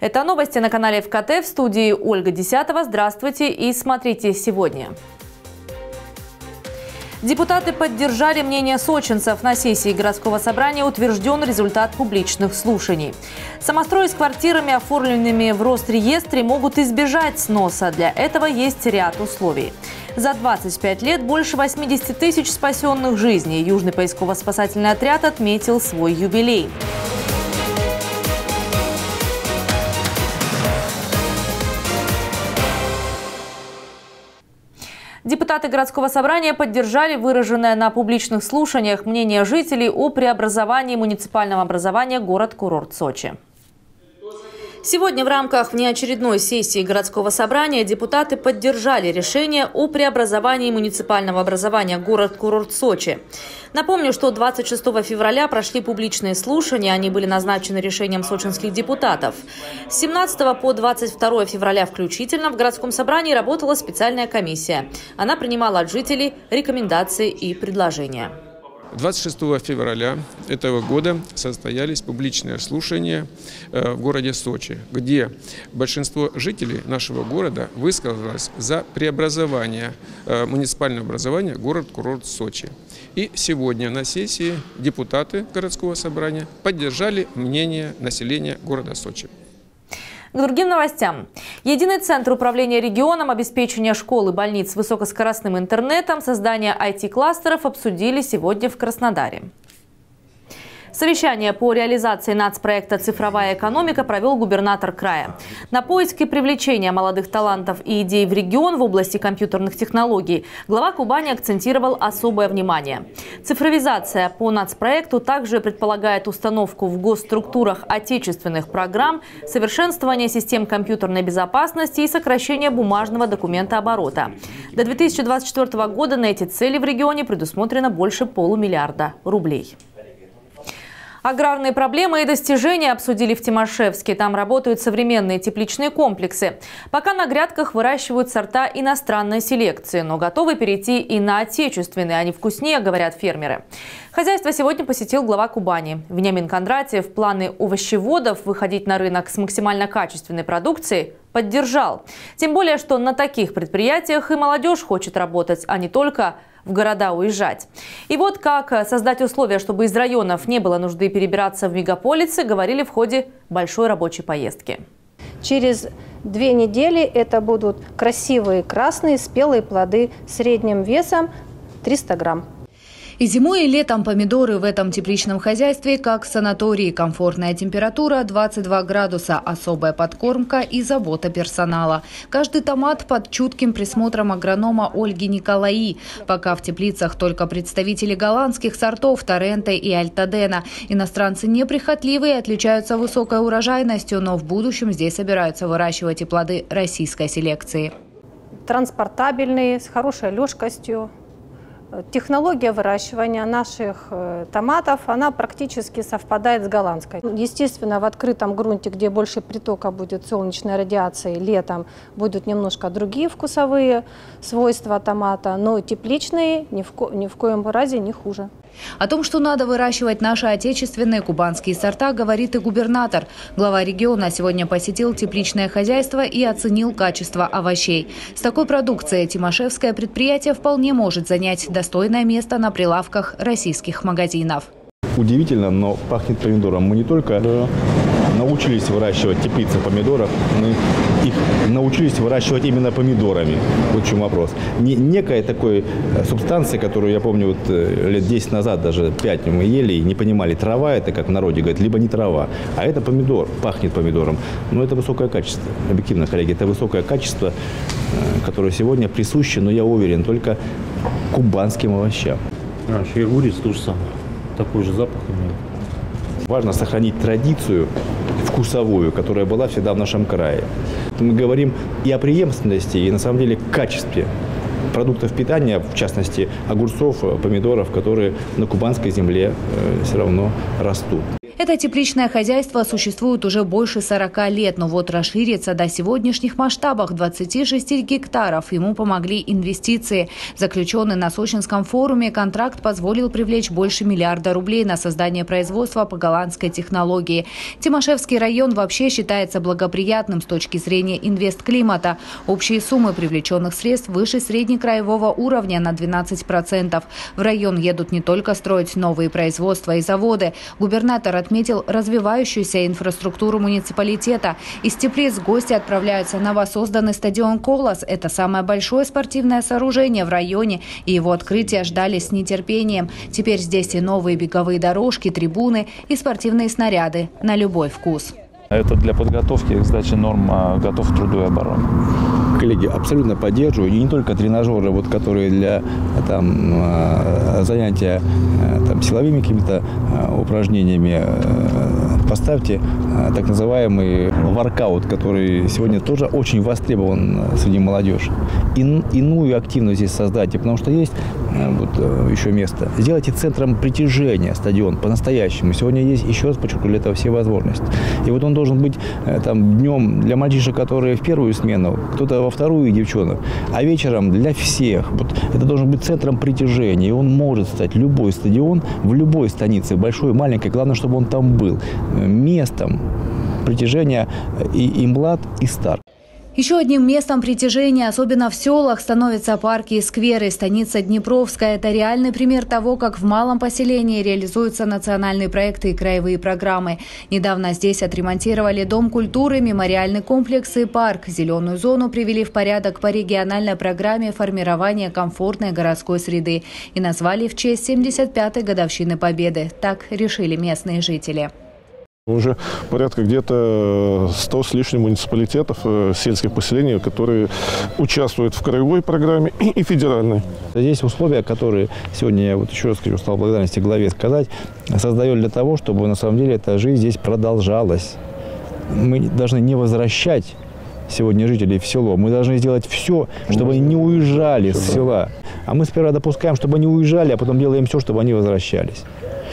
Это новости на канале ФКТ, в студии Ольга Десятова. Здравствуйте и смотрите сегодня. Депутаты поддержали мнение сочинцев. На сессии городского собрания утвержден результат публичных слушаний. Самострои с квартирами, оформленными в Росреестре, могут избежать сноса. Для этого есть ряд условий. За 25 лет больше 80 тысяч спасенных жизней. Южный поисково-спасательный отряд отметил свой юбилей. Депутаты городского собрания поддержали выраженное на публичных слушаниях мнение жителей о преобразовании муниципального образования город-курорт Сочи. Сегодня в рамках внеочередной сессии городского собрания депутаты поддержали решение о преобразовании муниципального образования город-курорт Сочи. Напомню, что 26 февраля прошли публичные слушания, они были назначены решением сочинских депутатов. С 17 по 22 февраля включительно в городском собрании работала специальная комиссия. Она принимала от жителей рекомендации и предложения. 26 февраля этого года состоялись публичные слушания в городе Сочи, где большинство жителей нашего города высказалось за преобразование муниципального образования город-курорт Сочи. И сегодня на сессии депутаты городского собрания поддержали мнение населения города Сочи. К другим новостям. Единый центр управления регионом, обеспечения школ и больниц высокоскоростным интернетом, создание IT-кластеров обсудили сегодня в Краснодаре. Совещание по реализации нацпроекта «Цифровая экономика» провел губернатор края. На поиске привлечения молодых талантов и идей в регион в области компьютерных технологий глава Кубани акцентировал особое внимание. Цифровизация по нацпроекту также предполагает установку в госструктурах отечественных программ, совершенствование систем компьютерной безопасности и сокращение бумажного документооборота. До 2024 года на эти цели в регионе предусмотрено больше $500 миллиарда рублей. Аграрные проблемы и достижения обсудили в Тимашевске. Там работают современные тепличные комплексы. Пока на грядках выращивают сорта иностранной селекции, но готовы перейти и на отечественные. Они вкуснее, говорят фермеры. Хозяйство сегодня посетил глава Кубани. Вениамин Кондратьев планы овощеводов выходить на рынок с максимально качественной продукцией поддержал. Тем более, что на таких предприятиях и молодежь хочет работать, а не только в города уезжать. И вот как создать условия, чтобы из районов не было нужды перебираться в мегаполисы, говорили в ходе большой рабочей поездки. Через 2 недели это будут красивые красные спелые плоды средним весом 300 грамм. И зимой, и летом помидоры в этом тепличном хозяйстве как санатории. Комфортная температура 22 градуса, особая подкормка и забота персонала. Каждый томат под чутким присмотром агронома Ольги Николаи. Пока в теплицах только представители голландских сортов Торренте и Альтадена. Иностранцы неприхотливые, отличаются высокой урожайностью, но в будущем здесь собираются выращивать и плоды российской селекции. Транспортабельные, с хорошей лёжкостью. Технология выращивания наших томатов, она практически совпадает с голландской. Естественно, в открытом грунте, где больше притока будет солнечной радиации, летом будут немножко другие вкусовые свойства томата, но тепличные ни в коем разе не хуже. О том, что надо выращивать наши отечественные кубанские сорта, говорит и губернатор. Глава региона сегодня посетил тепличное хозяйство и оценил качество овощей. С такой продукцией тимашевское предприятие вполне может занять достойное место на прилавках российских магазинов. Удивительно, но пахнет помидором. Мы не только научились выращивать теплицы помидоров, мы их научились выращивать именно помидорами. Вот в чем вопрос. Не некой такой субстанции, которую, я помню, вот лет 10 назад, даже 5 мы ели и не понимали, трава это, как в народе говорят, либо не трава, а это помидор, пахнет помидором. Но это высокое качество. Объективно, коллеги, это высокое качество, которое сегодня присуще, но я уверен, только кубанским овощам. Чайгурец тоже самое. Такой же запах имеет. Важно сохранить традицию вкусовую, которая была всегда в нашем крае. Мы говорим и о преемственности, и на самом деле качестве продуктов питания, в частности огурцов, помидоров, которые на кубанской земле все равно растут. Это тепличное хозяйство существует уже больше 40 лет, но вот расшириться до сегодняшних масштабов 26 гектаров ему помогли инвестиции. Заключенный на Сочинском форуме контракт позволил привлечь больше миллиарда рублей на создание производства по голландской технологии. Тимошевский район вообще считается благоприятным с точки зрения инвестклимата. Общие суммы привлеченных средств выше среднекраевого уровня на 12%. В район едут не только строить новые производства и заводы. Губернатор отметил развивающуюся инфраструктуру муниципалитета. Из теплиц гости отправляются на воссозданный стадион «Колос». Это самое большое спортивное сооружение в районе, и его открытие ждали с нетерпением. Теперь здесь и новые беговые дорожки, трибуны и спортивные снаряды на любой вкус. Это для подготовки к сдаче норм готов к труду и обороне. Коллеги, абсолютно поддерживаю. И не только тренажеры, которые для занятия силовыми какими-то упражнениями. Поставьте так называемый воркаут, который сегодня тоже очень востребован среди молодежи. Иную активность здесь создайте, потому что есть еще место. Сделайте центром притяжения стадион по-настоящему. Сегодня есть, еще раз подчеркну, для этого все возможности. И вот он должен быть днем для мальчишек, которые в первую смену, кто-то во вторую, девчонок, а вечером для всех. Вот это должен быть центром притяжения. И он может стать любой стадион в любой станице, большой, маленькой. Главное, чтобы он там был местом притяжения и млад, и стар. Еще одним местом притяжения, особенно в селах, становятся парки и скверы. Станица Днепровская – это реальный пример того, как в малом поселении реализуются национальные проекты и краевые программы. Недавно здесь отремонтировали Дом культуры, мемориальный комплекс и парк. Зеленую зону привели в порядок по региональной программе формирования комфортной городской среды и назвали в честь 75-й годовщины Победы. Так решили местные жители. Уже порядка где-то 100 с лишним муниципалитетов, сельских поселений, которые участвуют в краевой программе и федеральной. Здесь условия, которые сегодня, я еще раз скажу, стал благодарности главе сказать, создает для того, чтобы на самом деле эта жизнь здесь продолжалась. Мы должны не возвращать сегодня жителей в село. Мы должны сделать все, чтобы они не уезжали с села. А мы сперва допускаем, чтобы они уезжали, а потом делаем все, чтобы они возвращались.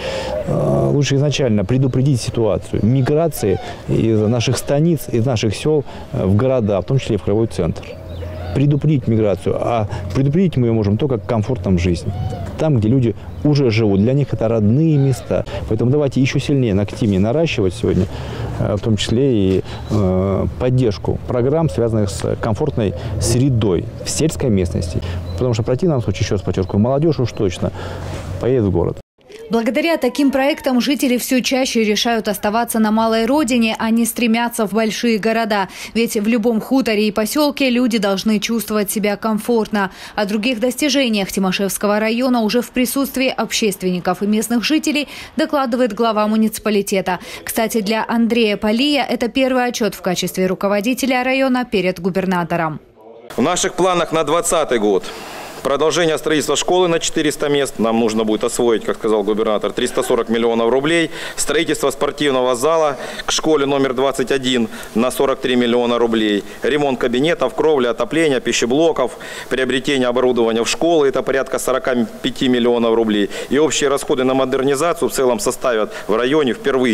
Лучше изначально предупредить ситуацию миграции из наших станиц, из наших сел в города, в том числе и в краевой центр. Предупредить миграцию, а предупредить мы ее можем только к комфортам жизни. Там, где люди уже живут, для них это родные места. Поэтому давайте еще сильнее, активнее наращивать сегодня, в том числе и поддержку программ, связанных с комфортной средой в сельской местности. Потому что в противном случае, еще раз подчеркиваю, молодежь уж точно поедет в город. Благодаря таким проектам жители все чаще решают оставаться на малой родине, а не стремятся в большие города. Ведь в любом хуторе и поселке люди должны чувствовать себя комфортно. О других достижениях Тимошевского района уже в присутствии общественников и местных жителей докладывает глава муниципалитета. Кстати, для Андрея Полия это первый отчет в качестве руководителя района перед губернатором. В наших планах на 2020 год. Продолжение строительства школы на 400 мест. Нам нужно будет освоить, как сказал губернатор, 340 миллионов рублей. Строительство спортивного зала к школе номер 21 на 43 миллиона рублей. Ремонт кабинетов, кровли, отопления, пищеблоков. Приобретение оборудования в школы – это порядка 45 миллионов рублей. И общие расходы на модернизацию в целом составят в районе впервые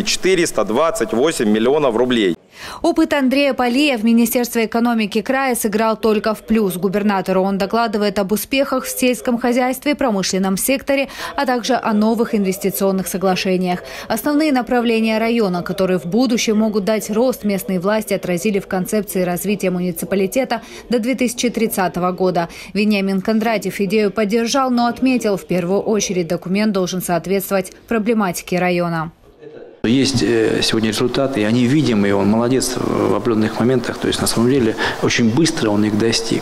428 миллионов рублей. Опыт Андрея Полия в Министерстве экономики края сыграл только в плюс. Губернатору он докладывает об успехах в сельском хозяйстве и промышленном секторе, а также о новых инвестиционных соглашениях. Основные направления района, которые в будущем могут дать рост, местные власти отразили в концепции развития муниципалитета до 2030 года. Вениамин Кондратьев идею поддержал, но отметил, в первую очередь документ должен соответствовать проблематике района. Есть сегодня результаты, и они видимы, и он молодец в определенных моментах. То есть, на самом деле, очень быстро он их достиг.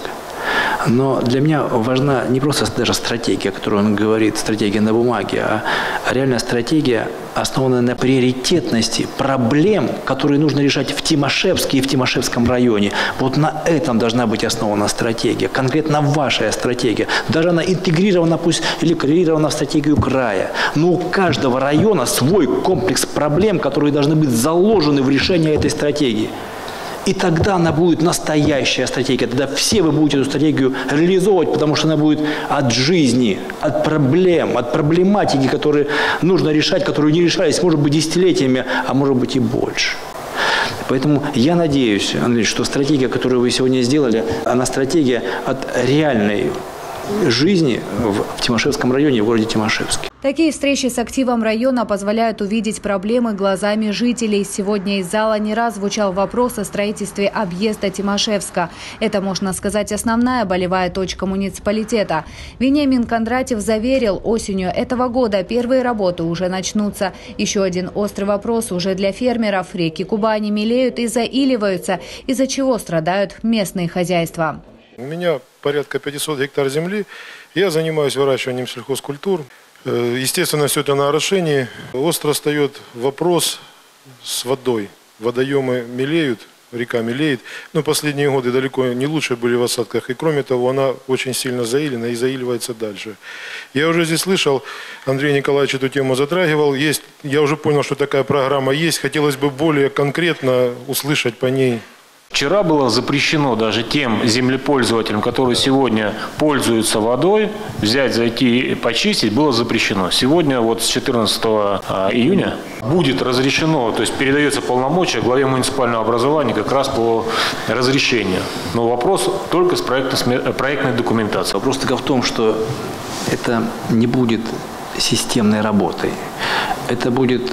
Но для меня важна не просто даже стратегия, о которой он говорит, стратегия на бумаге, а реальная стратегия, основанная на приоритетности проблем, которые нужно решать в Тимошевске и в Тимошевском районе. Вот на этом должна быть основана стратегия, конкретно ваша стратегия. Даже она интегрирована, пусть или коррелирована в стратегию края. Но у каждого района свой комплекс проблем, которые должны быть заложены в решение этой стратегии. И тогда она будет настоящая стратегия. Тогда все вы будете эту стратегию реализовывать, потому что она будет от жизни, от проблем, от проблематики, которые нужно решать, которые не решались, может быть, десятилетиями, а может быть и больше. Поэтому я надеюсь, Андрей, что стратегия, которую вы сегодня сделали, она стратегия от реальной жизни в Тимошевском районе, в городе Тимошевске. Такие встречи с активом района позволяют увидеть проблемы глазами жителей. Сегодня из зала не раз звучал вопрос о строительстве объезда Тимошевска. Это, можно сказать, основная болевая точка муниципалитета. Вениамин Кондратьев заверил, осенью этого года первые работы уже начнутся. Еще один острый вопрос уже для фермеров. Реки Кубани мелеют и заиливаются, из-за чего страдают местные хозяйства. У меня порядка 500 гектар земли. Я занимаюсь выращиванием сельхозкультур. Естественно, все это на орошении. Остро встает вопрос с водой. Водоемы мелеют, река мелеет. Но последние годы далеко не лучше были в осадках. И кроме того, она очень сильно заилена и заиливается дальше. Я уже здесь слышал, Андрей Николаевич эту тему затрагивал. Я уже понял, что такая программа есть. Хотелось бы более конкретно услышать по ней. Вчера было запрещено даже тем землепользователям, которые сегодня пользуются водой, взять, зайти и почистить, было запрещено. Сегодня, вот с 14 июня, будет разрешено, то есть передается полномочия главе муниципального образования как раз по разрешению. Но вопрос только с проектной документацией. Вопрос только в том, что это не будет системной работой. Это будет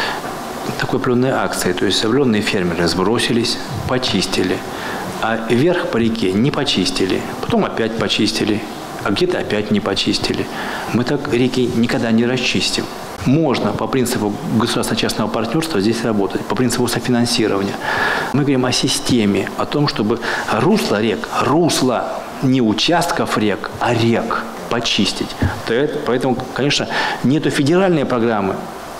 такой определенной акцией, то есть определенные фермеры сбросились, почистили, а вверх по реке не почистили, потом опять почистили, а где-то опять не почистили. Мы так реки никогда не расчистим. Можно по принципу государственно-частного партнерства здесь работать, по принципу софинансирования. Мы говорим о системе, о том, чтобы русло рек, не участков рек, а рек почистить. Поэтому, конечно, нету федеральной программы,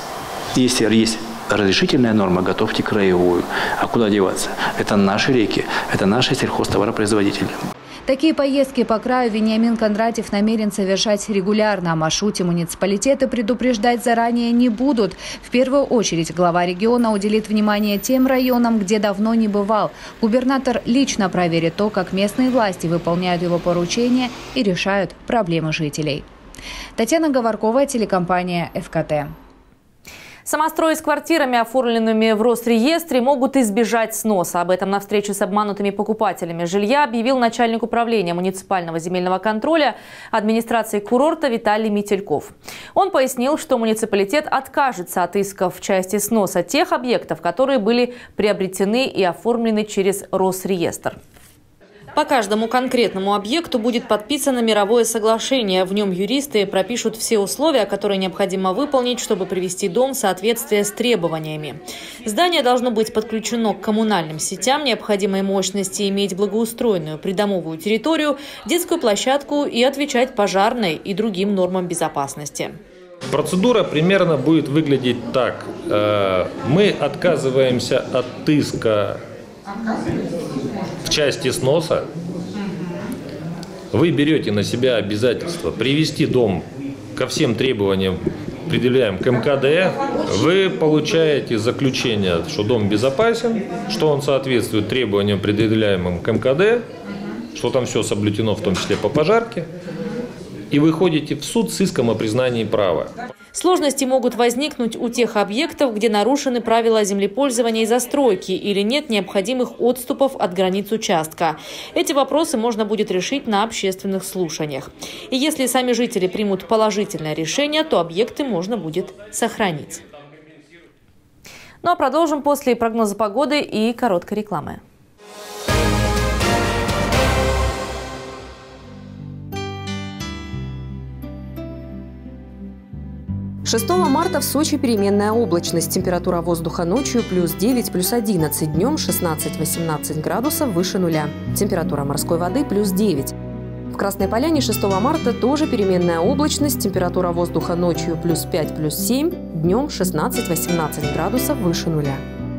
если есть разрешительная норма, готовьте краевую. А куда деваться? Это наши реки, это наши сельхозтоваропроизводители. Такие поездки по краю Вениамин Кондратьев намерен совершать регулярно. О маршруте муниципалитеты предупреждать заранее не будут. В первую очередь глава региона уделит внимание тем районам, где давно не бывал. Губернатор лично проверит то, как местные власти выполняют его поручения и решают проблемы жителей. Татьяна Говоркова, телекомпания ФКТ. Самострои с квартирами, оформленными в Росреестре, могут избежать сноса. Об этом на встрече с обманутыми покупателями жилья объявил начальник управления муниципального земельного контроля администрации курорта Виталий Метельков. Он пояснил, что муниципалитет откажется от исков в части сноса тех объектов, которые были приобретены и оформлены через Росреестр. По каждому конкретному объекту будет подписано мировое соглашение. В нем юристы пропишут все условия, которые необходимо выполнить, чтобы привести дом в соответствие с требованиями. Здание должно быть подключено к коммунальным сетям необходимой мощности, иметь благоустроенную придомовую территорию, детскую площадку и отвечать пожарной и другим нормам безопасности. Процедура примерно будет выглядеть так. Мы отказываемся от иска в части сноса. Вы берете на себя обязательство привести дом ко всем требованиям, предъявляем к МКД. Вы получаете заключение, что дом безопасен, что он соответствует требованиям, предъявляемым к МКД, что там все соблюдено, в том числе по пожарке. И вы ходите в суд с иском о признании права. Сложности могут возникнуть у тех объектов, где нарушены правила землепользования и застройки или нет необходимых отступов от границ участка. Эти вопросы можно будет решить на общественных слушаниях. И если сами жители примут положительное решение, то объекты можно будет сохранить. Ну а продолжим после прогноза погоды и короткой рекламы. 6 марта в Сочи переменная облачность. Температура воздуха ночью плюс 9, плюс 11, днем 16-18 градусов выше нуля. Температура морской воды плюс 9. В Красной Поляне 6 марта тоже переменная облачность. Температура воздуха ночью плюс 5, плюс 7, днем 16-18 градусов выше нуля.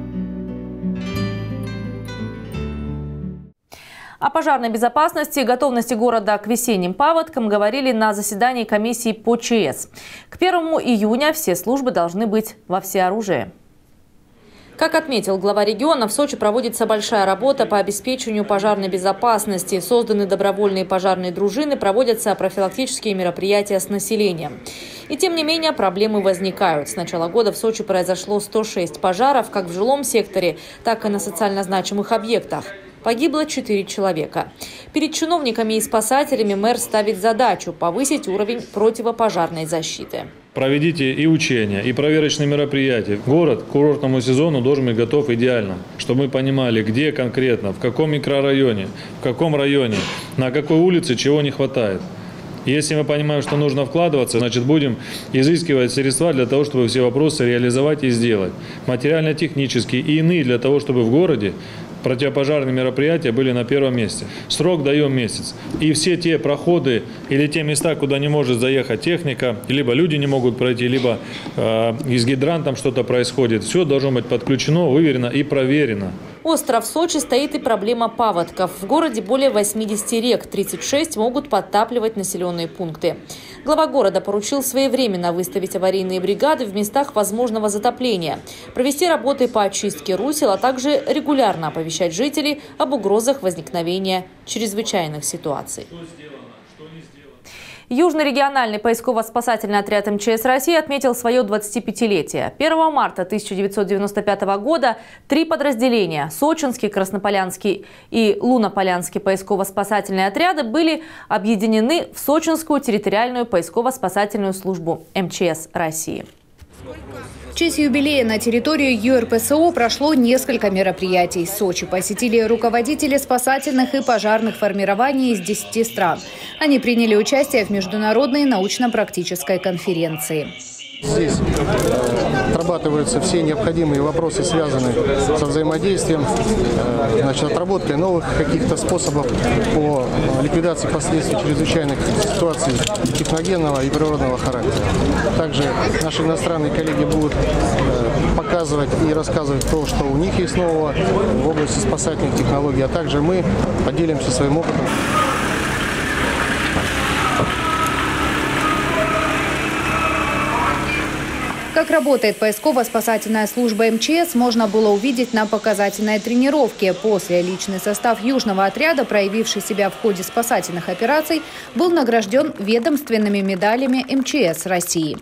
О пожарной безопасности и готовности города к весенним паводкам говорили на заседании комиссии по ЧС. К 1 июня все службы должны быть во всеоружии. Как отметил глава региона, в Сочи проводится большая работа по обеспечению пожарной безопасности. Созданы добровольные пожарные дружины, проводятся профилактические мероприятия с населением. И тем не менее проблемы возникают. С начала года в Сочи произошло 106 пожаров, как в жилом секторе, так и на социально значимых объектах. Погибло 4 человека. Перед чиновниками и спасателями мэр ставит задачу повысить уровень противопожарной защиты. Проведите и учения, и проверочные мероприятия. Город к курортному сезону должен быть готов идеально, чтобы мы понимали, где конкретно, в каком микрорайоне, в каком районе, на какой улице чего не хватает. Если мы понимаем, что нужно вкладываться, значит будем изыскивать средства для того, чтобы все вопросы реализовать и сделать. Материально-технические и иные для того, чтобы в городе противопожарные мероприятия были на первом месте. Срок даем месяц. И все те проходы или те места, куда не может заехать техника, либо люди не могут пройти, либо с гидрантом что-то происходит, все должно быть подключено, выверено и проверено. Остро в Сочи стоит и проблема паводков. В городе более 80 рек, 36 могут подтапливать населенные пункты. Глава города поручил своевременно выставить аварийные бригады в местах возможного затопления, провести работы по очистке русел, а также регулярно оповещать жителей об угрозах возникновения чрезвычайных ситуаций. Южный региональный поисково-спасательный отряд МЧС России отметил свое 25-летие. 1 марта 1995 года 3 подразделения – Сочинский, Краснополянский и Лунополянский поисково-спасательные отряды были объединены в Сочинскую территориальную поисково-спасательную службу МЧС России. В честь юбилея на территории ЮРПСО прошло несколько мероприятий. Сочи посетили руководители спасательных и пожарных формирований из 10 стран. Они приняли участие в международной научно-практической конференции. Здесь отрабатываются все необходимые вопросы, связанные со взаимодействием, отработкой новых каких-то способов по ликвидации последствий чрезвычайных ситуаций техногенного и природного характера. Также наши иностранные коллеги будут показывать и рассказывать то, что у них есть нового в области спасательных технологий, а также мы поделимся своим опытом. Как работает поисково-спасательная служба МЧС, можно было увидеть на показательной тренировке. После личный состав южного отряда, проявивший себя в ходе спасательных операций, был награжден ведомственными медалями МЧС России.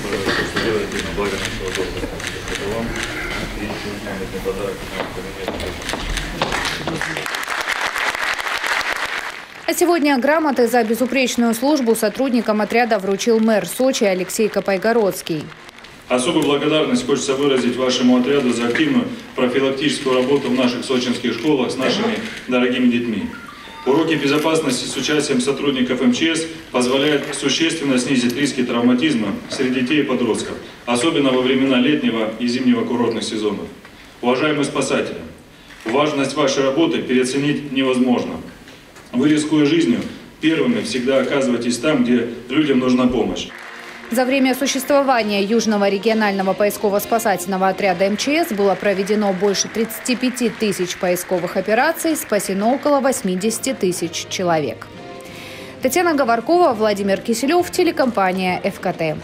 А сегодня грамоты за безупречную службу сотрудникам отряда вручил мэр Сочи Алексей Копайгородский. Особую благодарность хочется выразить вашему отряду за активную профилактическую работу в наших сочинских школах с нашими дорогими детьми. Уроки безопасности с участием сотрудников МЧС позволяют существенно снизить риски травматизма среди детей и подростков, особенно во времена летнего и зимнего курортных сезонов. Уважаемые спасатели, важность вашей работы переоценить невозможно. Вы, рискуя жизнью, первыми всегда оказываетесь там, где людям нужна помощь. За время существования Южного регионального поисково-спасательного отряда МЧС было проведено больше 35 тысяч поисковых операций, спасено около 80 тысяч человек. Татьяна Говоркова, Владимир Киселев, телекомпания ФКТ.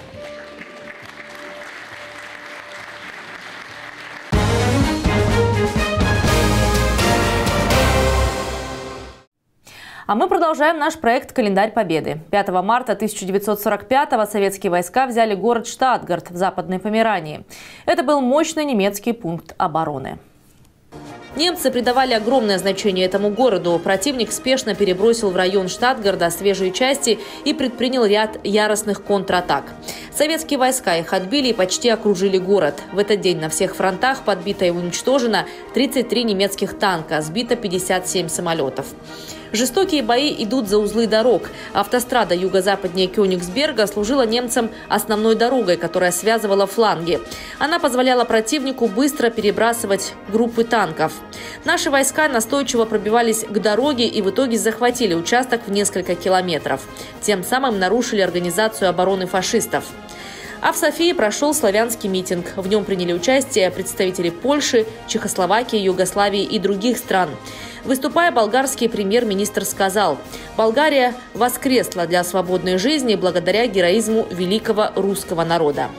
А мы продолжаем наш проект «Календарь Победы». 5 марта 1945-го советские войска взяли город Штатгарт в Западной Померании. Это был мощный немецкий пункт обороны. Немцы придавали огромное значение этому городу. Противник спешно перебросил в район Штатгарда свежие части и предпринял ряд яростных контратак. Советские войска их отбили и почти окружили город. В этот день на всех фронтах подбито и уничтожено 33 немецких танка, сбито 57 самолетов. Жестокие бои идут за узлы дорог. Автострада юго-западнее Кёнигсберга служила немцам основной дорогой, которая связывала фланги. Она позволяла противнику быстро перебрасывать группы танков. Наши войска настойчиво пробивались к дороге и в итоге захватили участок в несколько километров. Тем самым нарушили организацию обороны фашистов. А в Софии прошел славянский митинг. В нем приняли участие представители Польши, Чехословакии, Югославии и других стран. Выступая, болгарский премьер-министр сказал: «Болгария воскресла для свободной жизни благодаря героизму великого русского народа».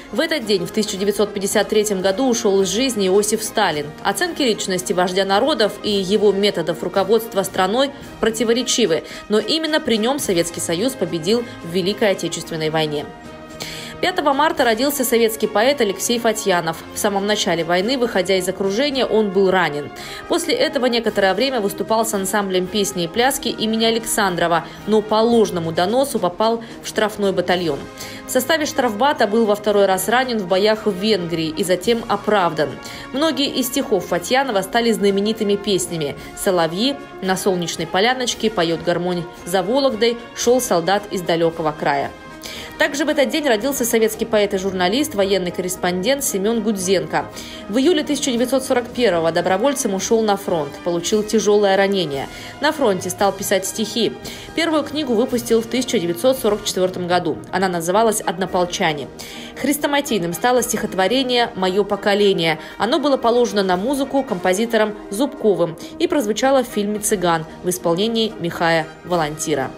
В этот день, в 1953 году, ушел из жизни Иосиф Сталин. Оценки личности вождя народов и его методов руководства страной противоречивы, но именно при нем Советский Союз победил в Великой Отечественной войне. 5 марта родился советский поэт Алексей Фатьянов. В самом начале войны, выходя из окружения, он был ранен. После этого некоторое время выступал с ансамблем песни и пляски имени Александрова, но по ложному доносу попал в штрафной батальон. В составе штрафбата был во второй раз ранен в боях в Венгрии и затем оправдан. Многие из стихов Фатьянова стали знаменитыми песнями. «Соловьи», «На солнечной поляночке», «Поет гармонь за Вологдой», «Шел солдат из далекого края». Также в этот день родился советский поэт и журналист, военный корреспондент Семен Гудзенко. В июле 1941-го добровольцем ушел на фронт, получил тяжелое ранение. На фронте стал писать стихи. Первую книгу выпустил в 1944 году. Она называлась «Однополчане». Хрестоматийным стало стихотворение «Мое поколение». Оно было положено на музыку композитором Зубковым и прозвучало в фильме «Цыган» в исполнении Михая Волонтира.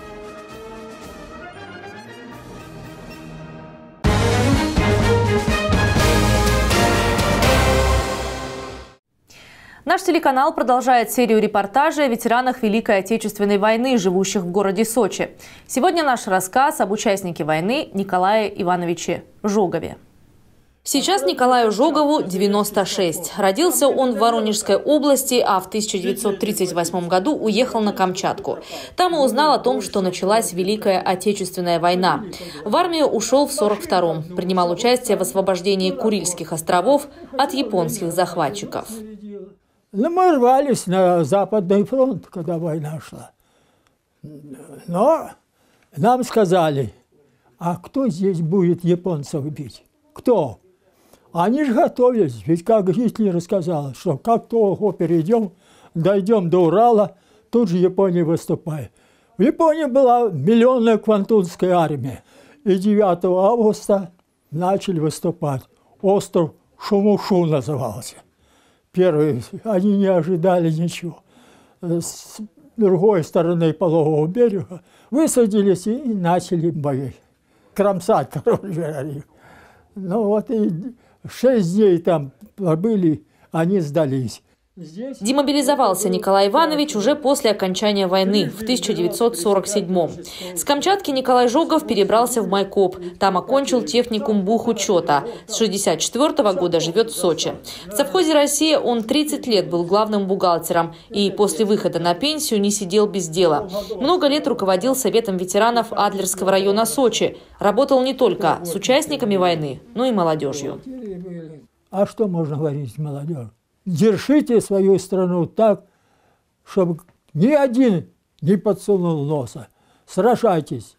Наш телеканал продолжает серию репортажей о ветеранах Великой Отечественной войны, живущих в городе Сочи. Сегодня наш рассказ об участнике войны Николае Ивановиче Жогове. Сейчас Николаю Жогову 96. Родился он в Воронежской области, а в 1938 году уехал на Камчатку. Там и узнал о том, что началась Великая Отечественная война. В армию ушел в 1942-м. Принимал участие в освобождении Курильских островов от японских захватчиков. Ну, мы рвались на Западный фронт, когда война шла. Но нам сказали, а кто здесь будет японцев бить? Кто? Они же готовились, ведь как Гитлер сказал, что как только перейдем, дойдем до Урала, тут же Япония выступает. В Японии была миллионная квантунская армия. И 9 августа начали выступать. Остров Шумушу назывался. Первые, они не ожидали ничего. С другой стороны полового берега высадились и начали бои. Кромсать, короче говоря. Ну вот и 6 дней там были, они сдались. Демобилизовался Николай Иванович уже после окончания войны в 1947-м. С Камчатки Николай Жогов перебрался в Майкоп. Там окончил техникум бухучета. С 1964 года живет в Сочи. В совхозе «Россия» он 30 лет был главным бухгалтером и после выхода на пенсию не сидел без дела. Много лет руководил Советом ветеранов Адлерского района Сочи. Работал не только с участниками войны, но и молодежью. А что можно говорить молодежи? Держите свою страну так, чтобы ни один не подсунул носа. Сражайтесь.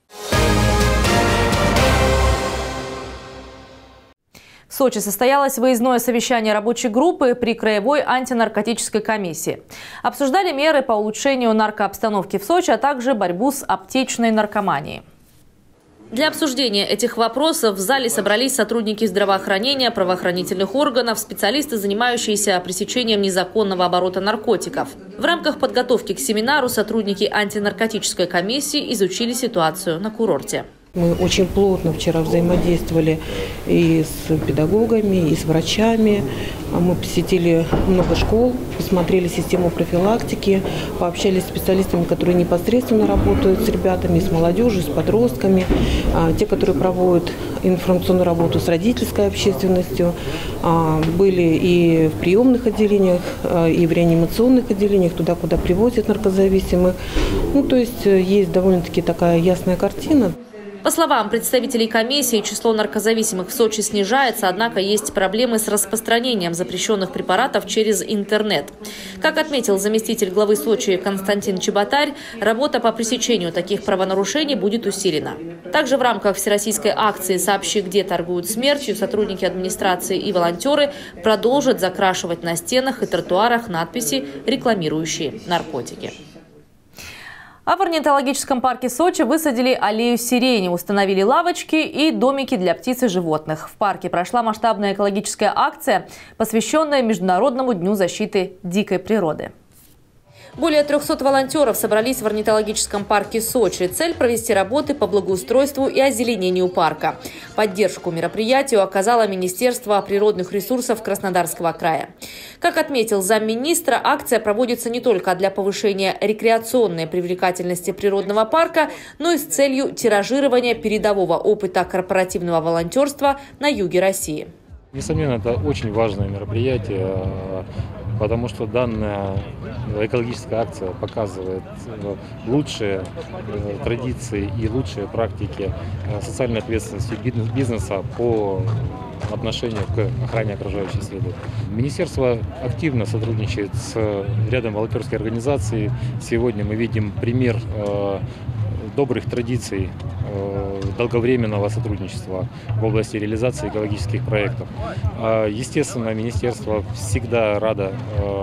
В Сочи состоялось выездное совещание рабочей группы при Краевой антинаркотической комиссии. Обсуждали меры по улучшению наркообстановки в Сочи, а также борьбу с аптечной наркоманией. Для обсуждения этих вопросов в зале собрались сотрудники здравоохранения, правоохранительных органов, специалисты, занимающиеся пресечением незаконного оборота наркотиков. В рамках подготовки к семинару сотрудники антинаркотической комиссии изучили ситуацию на курорте. Мы очень плотно вчера взаимодействовали и с педагогами, и с врачами. Мы посетили много школ, посмотрели систему профилактики, пообщались с специалистами, которые непосредственно работают с ребятами, с молодежью, с подростками, те, которые проводят информационную работу с родительской общественностью. Были и в приемных отделениях, и в реанимационных отделениях, туда, куда привозят наркозависимых. Ну, то есть есть довольно-таки такая ясная картина. По словам представителей комиссии, число наркозависимых в Сочи снижается, однако есть проблемы с распространением запрещенных препаратов через интернет. Как отметил заместитель главы Сочи Константин Чеботарь, работа по пресечению таких правонарушений будет усилена. Также в рамках всероссийской акции «Сообщи, где торгуют смертью» сотрудники администрации и волонтеры продолжат закрашивать на стенах и тротуарах надписи, рекламирующие наркотики. А в орнитологическом парке Сочи высадили аллею сирени, установили лавочки и домики для птиц и животных. В парке прошла масштабная экологическая акция, посвященная Международному дню защиты дикой природы. Более 300 волонтеров собрались в орнитологическом парке Сочи. Цель – провести работы по благоустройству и озеленению парка. Поддержку мероприятию оказало Министерство природных ресурсов Краснодарского края. Как отметил замминистра, акция проводится не только для повышения рекреационной привлекательности природного парка, но и с целью тиражирования передового опыта корпоративного волонтерства на юге России. Несомненно, это очень важное мероприятие, потому что данная экологическая акция показывает лучшие традиции и лучшие практики социальной ответственности бизнеса по отношению к охране окружающей среды. Министерство активно сотрудничает с рядом волонтерских организаций. Сегодня мы видим пример добрых традиций долговременного сотрудничества в области реализации экологических проектов. Естественно, министерство всегда радо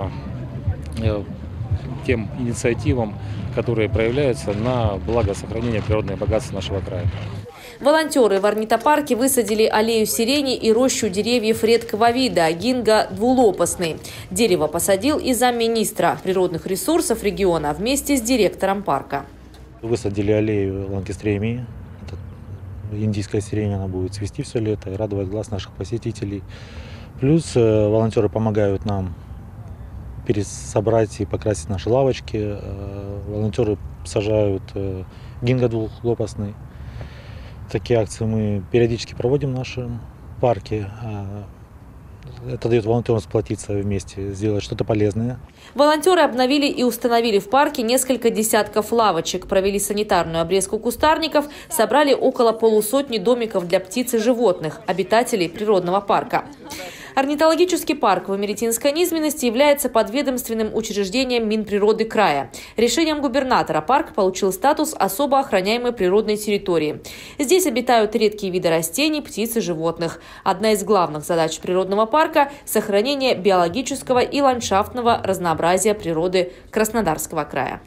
тем инициативам, которые проявляются на благо сохранения природных богатств нашего края. Волонтеры в орнитопарке высадили аллею сирени и рощу деревьев редкого вида гинго двулопастный. Дерево посадил и замминистра природных ресурсов региона вместе с директором парка. Высадили аллею лангистремии. Индийская сирень, она будет цвести все лето и радовать глаз наших посетителей. Плюс волонтеры помогают нам пересобрать и покрасить наши лавочки. Волонтеры сажают гинго двухлопастный. Такие акции мы периодически проводим в нашем парке. Это дает волонтерам сплотиться вместе, сделать что-то полезное. Волонтеры обновили и установили в парке несколько десятков лавочек, провели санитарную обрезку кустарников, собрали около полусотни домиков для птиц и животных, обитателей природного парка. Орнитологический парк в Имеретинской низменности является подведомственным учреждением Минприроды края. Решением губернатора парк получил статус особо охраняемой природной территории. Здесь обитают редкие виды растений, птиц и животных. Одна из главных задач природного парка – сохранение биологического и ландшафтного разнообразия природы Краснодарского края.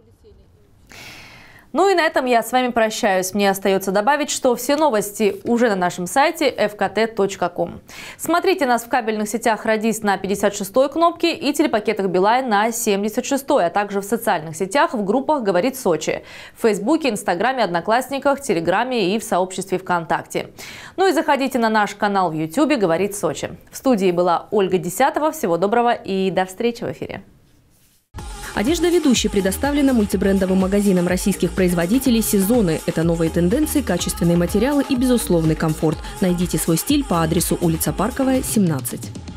Ну и на этом я с вами прощаюсь. Мне остается добавить, что все новости уже на нашем сайте fkt.com. Смотрите нас в кабельных сетях «Радист» на 56-й кнопке и телепакетах «Билайн» на 76-й, а также в социальных сетях в группах «Говорит Сочи» в Фейсбуке, Инстаграме, Одноклассниках, Телеграме и в сообществе ВКонтакте. Ну и заходите на наш канал в Ютубе «Говорит Сочи». В студии была Ольга Десятова. Всего доброго и до встречи в эфире. Одежда ведущей предоставлена мультибрендовым магазином российских производителей «Сезоны». Это новые тенденции, качественные материалы и безусловный комфорт. Найдите свой стиль по адресу улица Парковая, 17.